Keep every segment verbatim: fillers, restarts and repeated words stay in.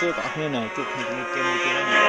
សួរបងប្អូនណាជួបគ្នាជាមួយเกมមួយទៀតហើយនេះ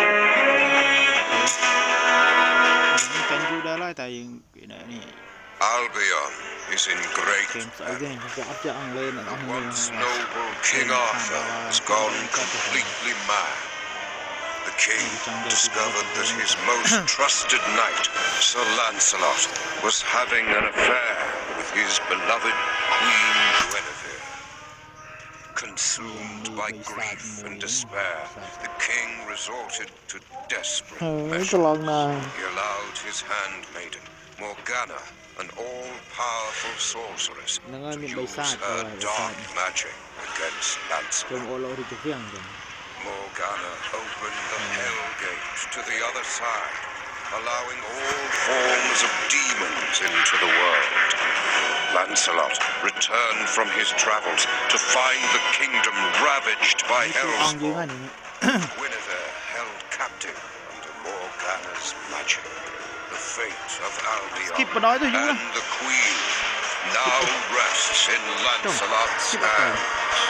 ចាញ់យូរដែរហើយតែយើងនេះ Albion is in great peril. The once noble King Arthur has gone completely mad. The king discovered that his most trusted knight, Sir Lancelot, was having an affair with his beloved Queen Guinevere. Consumed by grief and despair, the king resorted to desperate measures. He allowed his handmaiden, Morgana, an all-powerful sorceress, to use her dark magic against Lancelot. Morgana opened the Hell Gate to the other side, allowing all forms of demons into the world. Lancelot returned from his travels to find the kingdom ravaged by hellspawn. Guinevere held captive under Morgana's magic. The fate of Albion and the Queen now rests in Lancelot's hands.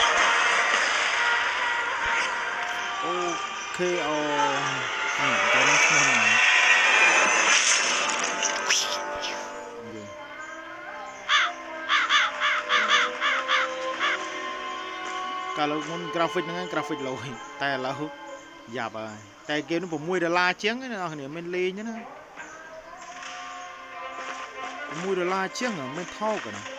Okay, kalau mun grafik dengan grafik low តែឥឡូវយ៉ាប់ហើយតែเกมនេះ6ដុល្លារជាងណាអ្នកគ្នាមិនលេងទេណា6ដុល្លារជាងមិនថោកណា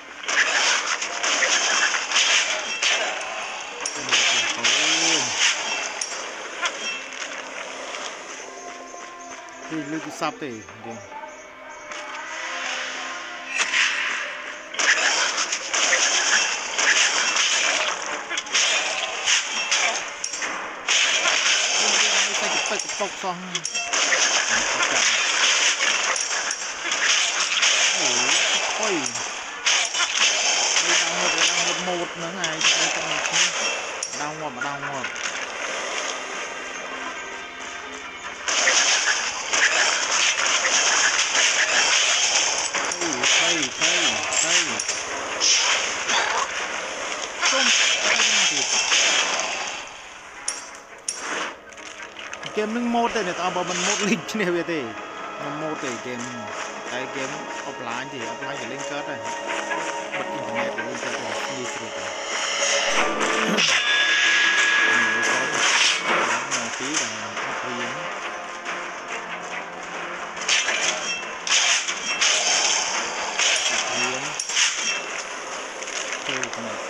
អូលើកសាប់ទេตกซองโอ้โหค่อยดังหมดดังหมดหมดนะไงดังหมดมาดังหมดใช่ใช่ใช่ต้มไม่ได้ผิดเกมนึงโหมดเนี่ยแต่เอามันโหมดลิงก์เนี่ยเว้ยที่มันโหมดแต่เกมแต่เกมออฟไลน์ที่ออฟไลน์กับลิงก์ก็ได้บัดอินเทอร์เน็ตกับลิงก์ก็ได้ยี่สิบเลยนี่ซ้อนมาปีแต่เรียนเรียนเท่ขนาด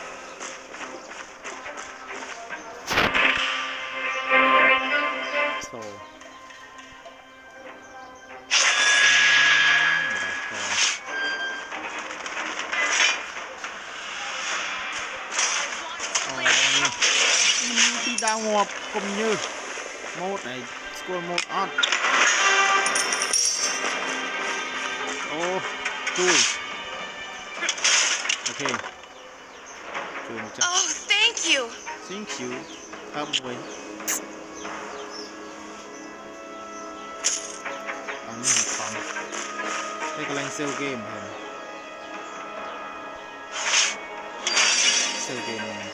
đau ngọt cũng như mode này score mode on ô chui ok chui một trăm oh thank you thank you không quên bắn một phòng đây là sale game rồi sale game này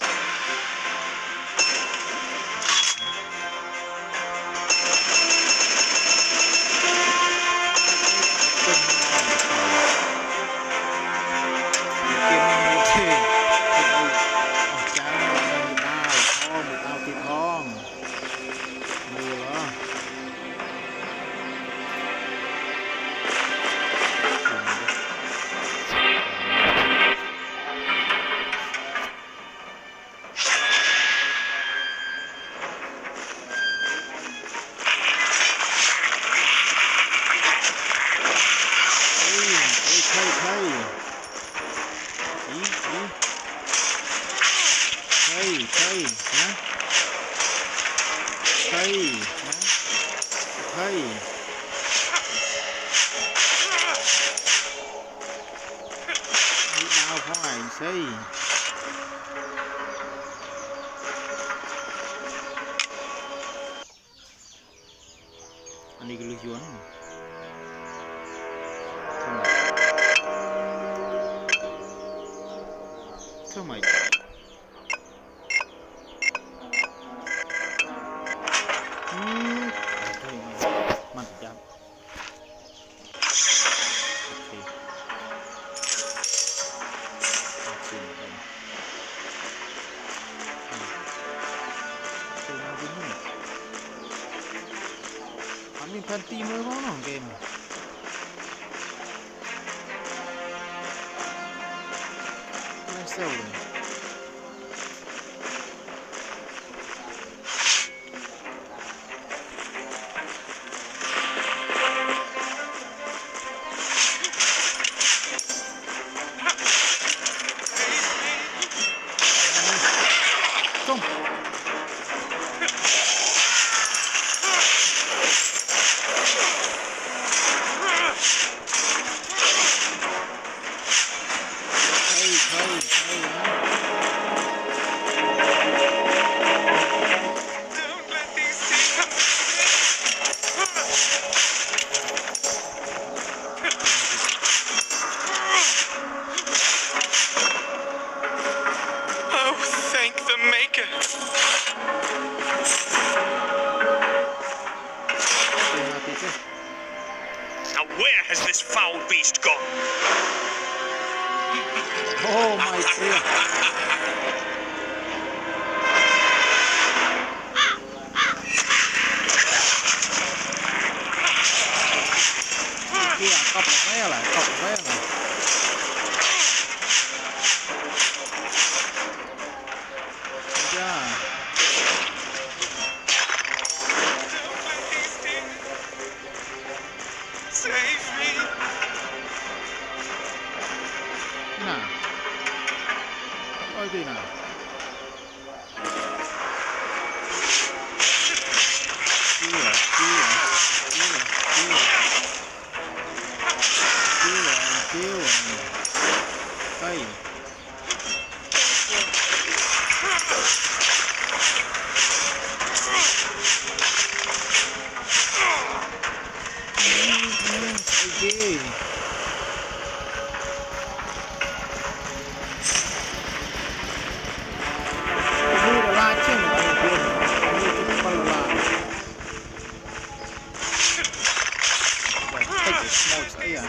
anh đi cái lưới yuan thương mày มีแผ่นตีมือของน้องเกมไม่เซลล์เลยจง Now where has this foul beast gone? Oh my god. Kia cọp cái lại, cọp cái lại. Yeah. Save me. Nào. Ôi gì nào. Kia, kia, kia, kia. Kia, kia. Đây. Okay. Ini udah lacing kan game. Ini cepat lah. Baik, take it small saya.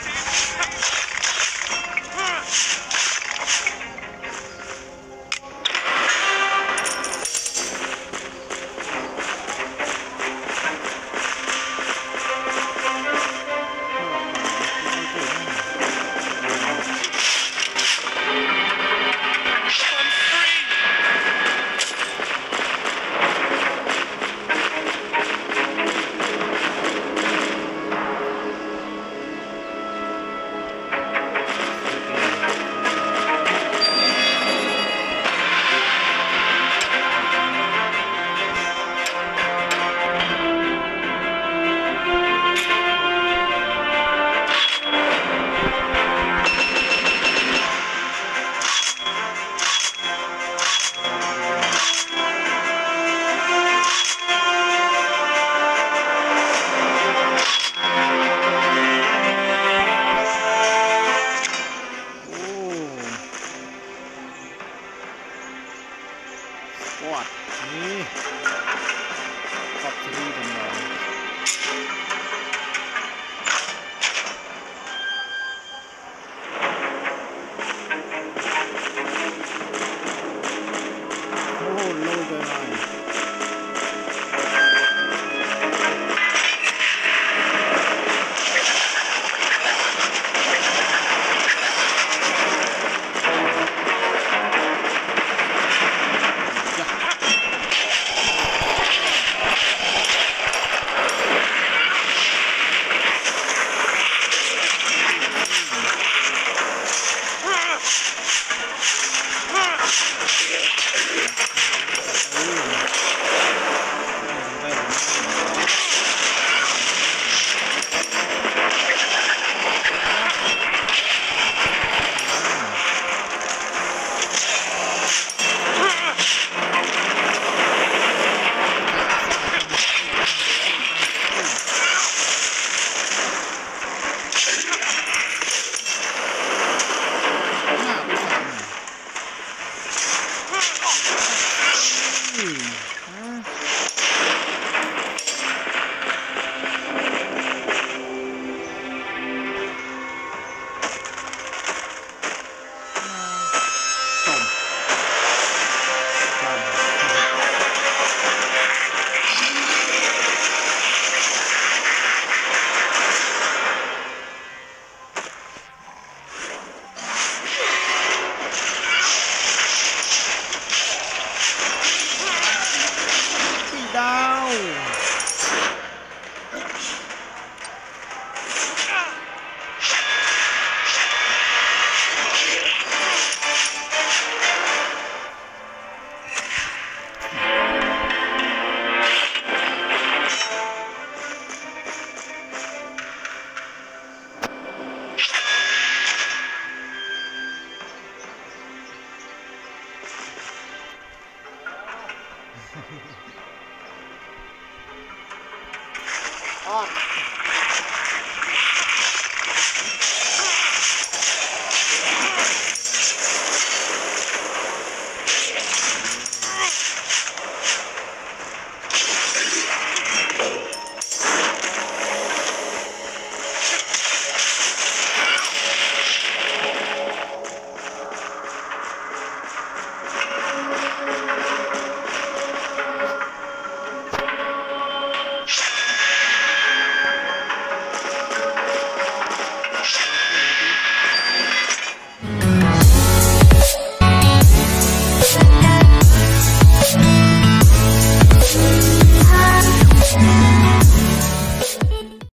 Squad ini top three dan bawah. Oh, low the line. ปีดาว